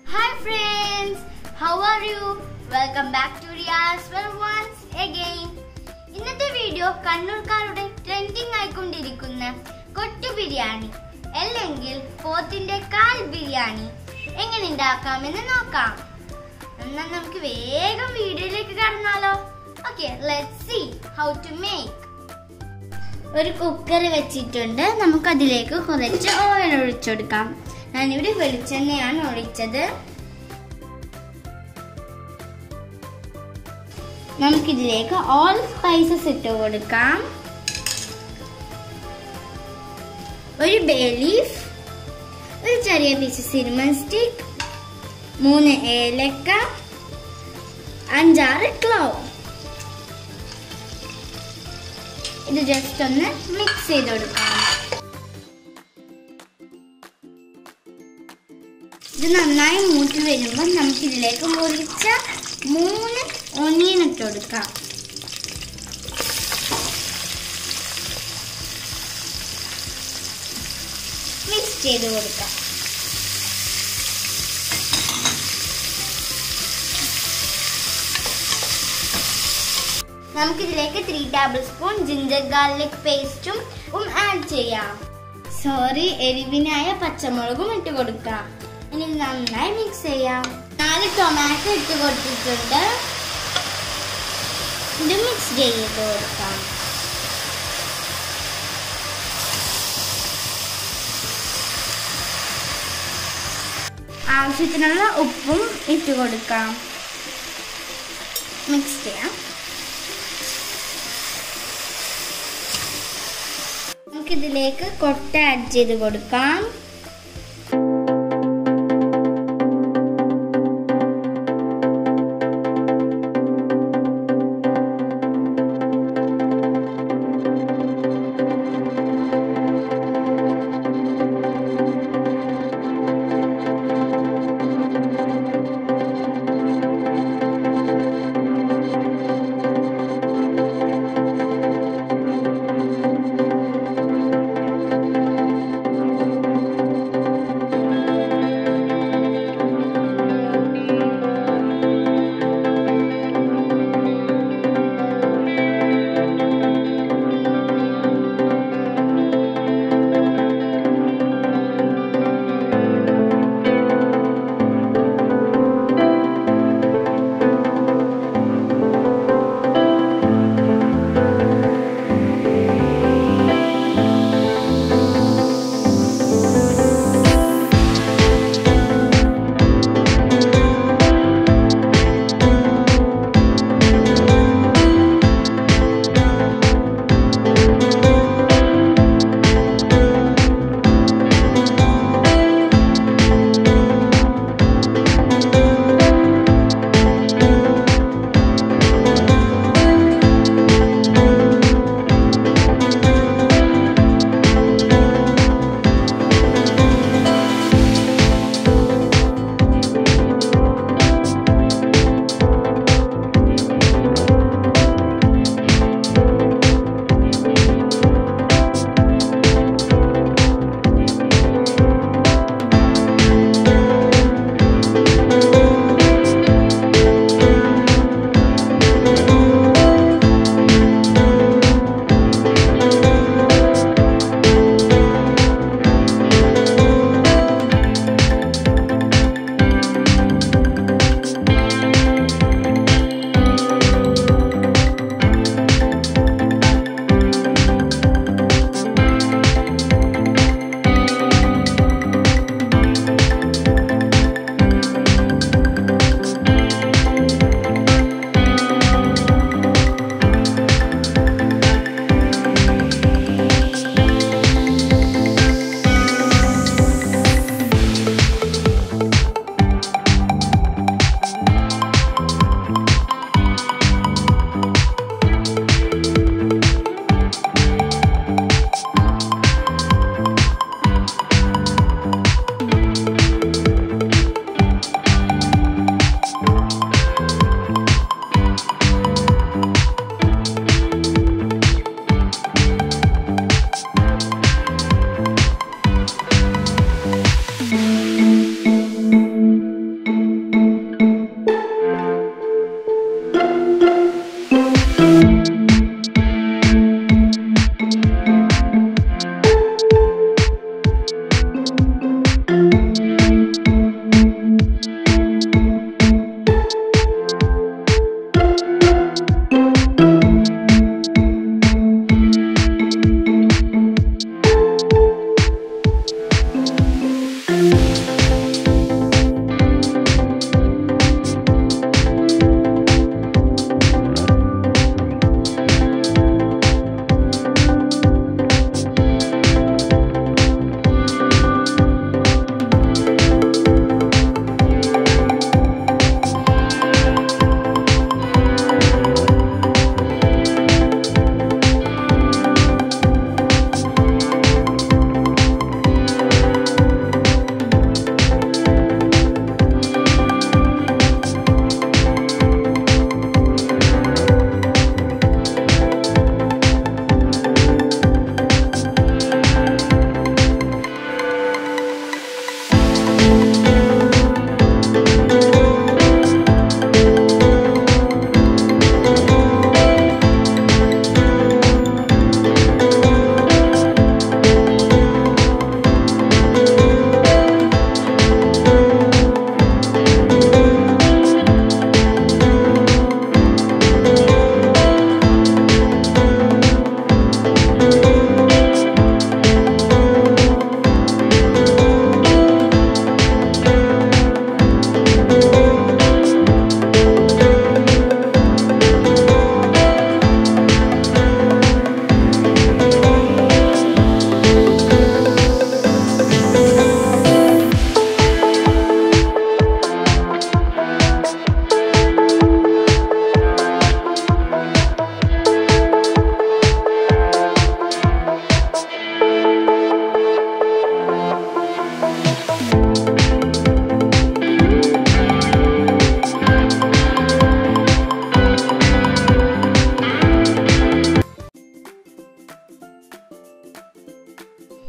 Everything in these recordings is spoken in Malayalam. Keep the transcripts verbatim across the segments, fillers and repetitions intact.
Hi friends, how are you? Welcome back to Riya's Well once again. ഇന്നത്തെ വീഡിയോ കണ്ണൂർക്കാരുടെ ട്രെൻഡിങ് ആയിക്കൊണ്ടിരിക്കുന്ന കൊട്ടു ബിരിയാണി അല്ലെങ്കിൽ പോത്തിന്റെ കാൽ ബിരിയാണി എങ്ങനെ ഉണ്ടാക്കാമെന്ന് നോക്കാം. എന്നാൽ നമുക്ക് വേഗം വീഡിയോയിലേക്ക് കടന്നാലോ? Okay, let's see how to make. ഒരു കുക്കർ വെച്ചിട്ടുണ്ട്. നമുക്ക് അതിലേക്ക് കുറച്ച് ഓയിൽ ഒഴിച്ചു കൊടുക്കാം. ഞാനിവിടെ വെളിച്ചെണ്ണയാണ് ഒഴിച്ചത്. നമുക്കിതിലേക്ക് ഓൾ സ്പൈസസ് ഇട്ട് കൊടുക്കാം. ഒരു ബേ ലീഫ്, ഒരു ചെറിയ പീസ് സിനമൺ സ്റ്റിക്ക്, മൂന്ന് ഏലക്ക, അഞ്ചാറ് ക്ലോവ്. ഇത് ജസ്റ്റ് ഒന്ന് മിക്സ് ചെയ്ത് കൊടുക്കാം. ഇത് നന്നായി മൂട്ടി വരുമ്പോൾ നമുക്കിതിലേക്ക് മുറിച്ച മൂന്ന് ഒനിയൻ ഇട്ട് കൊടുക്കാം. മിക്സ് ചെയ്ത് കൊടുക്കാം. നമുക്കിതിലേക്ക് three tablespoon ginger garlic പേസ്റ്റും ആഡ് ചെയ്യാം. സോറി, എരിവിനായ പച്ചമുളകും ഇട്ട് കൊടുക്കാം. ഇനി നന്നായി മിക്സ് ചെയ്യാം. നാല് ടൊമാറ്റോ ഇട്ട് കൊടുത്തിട്ടുണ്ട്. ഇത് മിക്സ് ചെയ്ത് കൊടുക്കാം. ആവശ്യത്തിനുള്ള ഉപ്പും ഇട്ട് കൊടുക്കാം. മിക്സ് ചെയ്യാം. നമുക്കിതിലേക്ക് കൊട്ട ആഡ് ചെയ്ത് കൊടുക്കാം.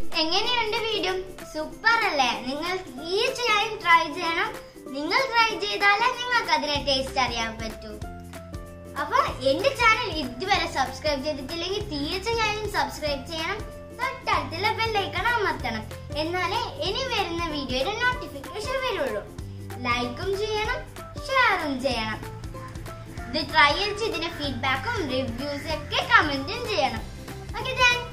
എങ്ങനെയുണ്ട് വീഡിയോ? സൂപ്പർ അല്ലേ? നിങ്ങൾ തീർച്ചയായും ട്രൈ ചെയ്യണം. നിങ്ങൾ ട്രൈ ചെയ്താലേ നിങ്ങൾക്ക് അതിനെ ടേസ്റ്റ് അറിയാൻ പറ്റൂ. അപ്പൊ എന്റെ ചാനൽ ഇതുവരെ സബ്സ്ക്രൈബ് ചെയ്തിട്ടില്ലെങ്കിൽ തീർച്ചയായും സബ്സ്ക്രൈബ് ചെയ്യണം. തൊട്ടടുത്തുള്ള ബെല്ലൈക്കൺ അമർത്തണം. എന്നാലേ ഇനി വരുന്ന വീഡിയോയുടെ നോട്ടിഫിക്കേഷൻ വരുള്ളൂ. ലൈക്കും ചെയ്യണം, ഷെയറും ചെയ്യണം. ഇത് ട്രൈ ചെയ്ത് ഇതിന്റെ ഫീഡ്ബാക്കും റിവ്യൂസും ഒക്കെ കമന്റും ചെയ്യണം. Okay, thank